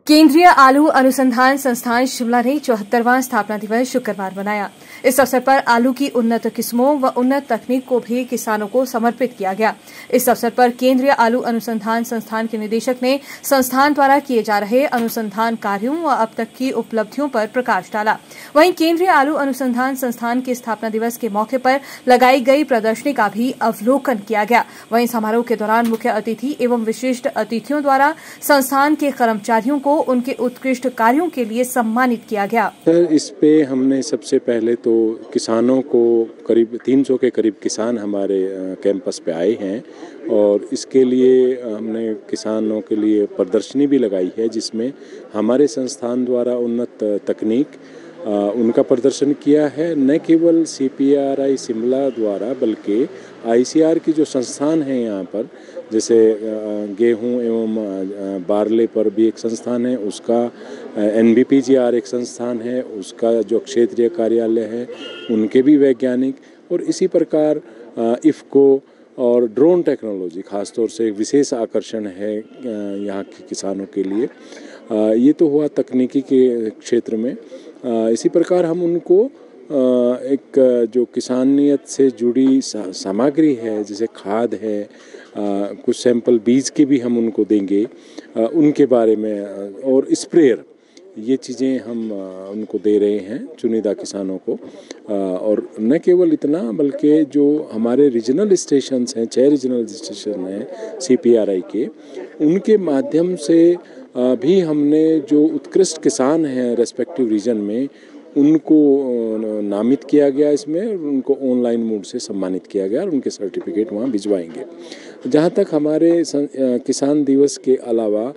केंद्रीय आलू अनुसंधान संस्थान शिमला ने 74वां स्थापना दिवस शुक्रवार मनाया। इस अवसर पर आलू की उन्नत किस्मों व उन्नत तकनीक को भी किसानों को समर्पित किया गया। इस अवसर पर केंद्रीय आलू अनुसंधान संस्थान के निदेशक ने संस्थान द्वारा किए जा रहे अनुसंधान कार्यों व अब तक की उपलब्धियों पर प्रकाश डाला। वहीं केंद्रीय आलू अनुसंधान संस्थान के स्थापना दिवस के मौके पर लगाई गई प्रदर्शनी का भी अवलोकन किया गया। वहीं समारोह के दौरान मुख्य अतिथि एवं विशिष्ट अतिथियों द्वारा संस्थान के कर्मचारियों को उनके उत्कृष्ट कार्यों के लिए सम्मानित किया गया। सर, इस पे हमने सबसे पहले तो किसानों को, करीब 300 के करीब किसान हमारे कैंपस पे आए हैं और इसके लिए हमने किसानों के लिए प्रदर्शनी भी लगाई है, जिसमें हमारे संस्थान द्वारा उन्नत तकनीक उनका प्रदर्शन किया है। न केवल CPRI शिमला द्वारा बल्कि ICR की जो संस्थान है यहाँ पर, जैसे गेहूं एवं बारले पर भी एक संस्थान है, उसका NBPGR एक संस्थान है, उसका जो क्षेत्रीय कार्यालय है उनके भी वैज्ञानिक, और इसी प्रकार IFFCO और ड्रोन टेक्नोलॉजी खासतौर से एक विशेष आकर्षण है यहाँ के किसानों के लिए। ये तो हुआ तकनीकी के क्षेत्र में। इसी प्रकार हम उनको एक जो किसानियत से जुड़ी सामग्री है, जैसे खाद है, कुछ सैंपल बीज के भी हम उनको देंगे उनके बारे में, और स्प्रेयर, ये चीज़ें हम उनको दे रहे हैं चुनिंदा किसानों को। और न केवल इतना बल्कि जो हमारे रीजनल स्टेशंस हैं, 6 रीजनल स्टेशन हैं CPRI के, उनके माध्यम से भी हमने जो उत्कृष्ट किसान हैं रेस्पेक्टिव रीजन में उनको नामित किया गया इसमें, उनको ऑनलाइन मोड से सम्मानित किया गया और उनके सर्टिफिकेट वहाँ भिजवाएंगे। जहाँ तक हमारे किसान दिवस के अलावा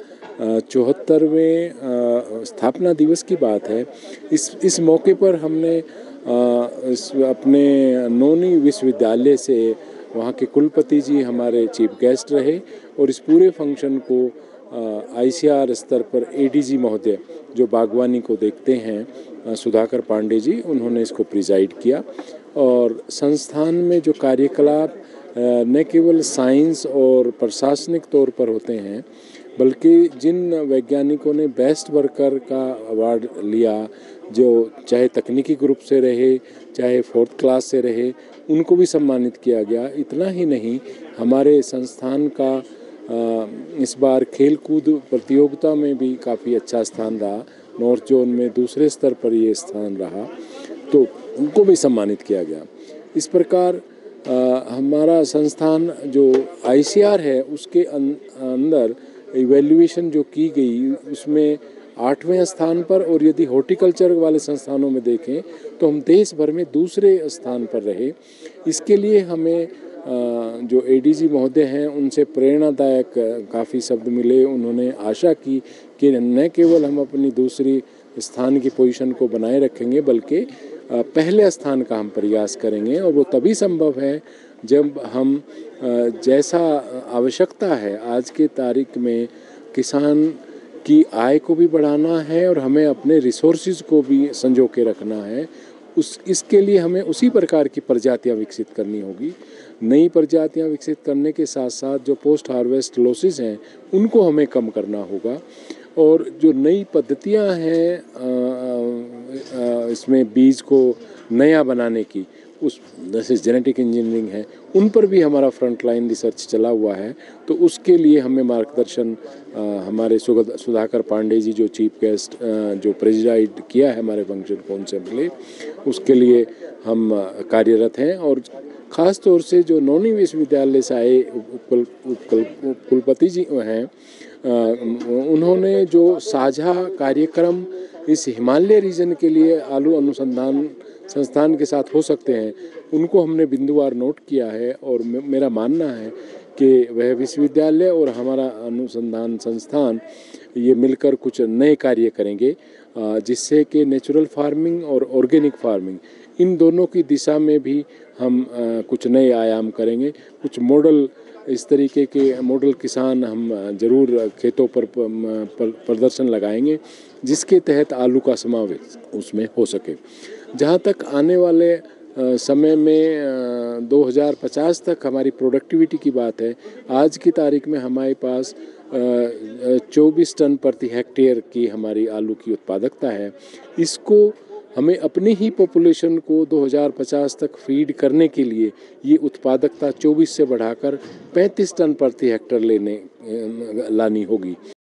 74वें स्थापना दिवस की बात है, इस मौके पर हमने अपने नौनी विश्वविद्यालय से वहाँ के कुलपति जी हमारे चीफ गेस्ट रहे और इस पूरे फंक्शन को ICR स्तर पर ADG महोदय जो बागवानी को देखते हैं, सुधाकर पांडे जी, उन्होंने इसको प्रिजाइड किया। और संस्थान में जो कार्यकलाप न केवल साइंस और प्रशासनिक तौर पर होते हैं, बल्कि जिन वैज्ञानिकों ने बेस्ट वर्कर का अवार्ड लिया, जो चाहे तकनीकी ग्रुप से रहे चाहे 4th क्लास से रहे, उनको भी सम्मानित किया गया। इतना ही नहीं, हमारे संस्थान का इस बार खेल कूद प्रतियोगिता में भी काफ़ी अच्छा स्थान रहा। नॉर्थ जोन में दूसरे स्तर पर ये स्थान रहा, तो उनको भी सम्मानित किया गया। इस प्रकार हमारा संस्थान जो ICR है उसके अंदर इवैल्यूएशन जो की गई उसमें 8वें स्थान पर, और यदि हॉर्टिकल्चर वाले संस्थानों में देखें तो हम देश भर में दूसरे स्थान पर रहे। इसके लिए हमें जो ADG महोदय हैं उनसे प्रेरणादायक काफ़ी शब्द मिले। उन्होंने आशा की कि न केवल हम अपनी दूसरी स्थान की पोजीशन को बनाए रखेंगे बल्कि पहले स्थान का हम प्रयास करेंगे, और वो तभी संभव है जब हम जैसा आवश्यकता है आज के तारीख में किसान की आय को भी बढ़ाना है और हमें अपने रिसोर्सेज को भी संजो के रखना है। इसके लिए हमें उसी प्रकार की प्रजातियां विकसित करनी होगी। नई प्रजातियां विकसित करने के साथ साथ जो पोस्ट हार्वेस्ट लॉसेस हैं उनको हमें कम करना होगा, और जो नई पद्धतियां हैं इसमें बीज को नया बनाने की, उस जैसे जेनेटिक इंजीनियरिंग है, उन पर भी हमारा फ्रंटलाइन रिसर्च चला हुआ है। तो उसके लिए हमें मार्गदर्शन हमारे सुधाकर पांडे जी जो चीफ गेस्ट जो प्रेजिडाइड किया है हमारे फंक्शन को, उनसे मिले, उसके लिए हम कार्यरत हैं। और ख़ास तौर से जो नौनी विश्वविद्यालय से आए कुलपति जी हैं, उन्होंने जो साझा कार्यक्रम इस हिमालय रीजन के लिए आलू अनुसंधान संस्थान के साथ हो सकते हैं, उनको हमने बिंदुवार नोट किया है। और मेरा मानना है कि वह विश्वविद्यालय और हमारा अनुसंधान संस्थान ये मिलकर कुछ नए कार्य करेंगे, जिससे कि नेचुरल फार्मिंग और ऑर्गेनिक फार्मिंग, इन दोनों की दिशा में भी हम कुछ नए आयाम करेंगे। कुछ मॉडल, इस तरीके के मॉडल किसान हम ज़रूर खेतों पर प्रदर्शन लगाएंगे, जिसके तहत आलू का समावेश उसमें हो सके। जहाँ तक आने वाले समय में 2050 तक हमारी प्रोडक्टिविटी की बात है, आज की तारीख में हमारे पास 24 टन प्रति हेक्टेयर की हमारी आलू की उत्पादकता है। इसको हमें अपनी ही पॉपुलेशन को 2050 तक फीड करने के लिए ये उत्पादकता 24 से बढ़ाकर 35 टन प्रति हेक्टेयर लानी होगी।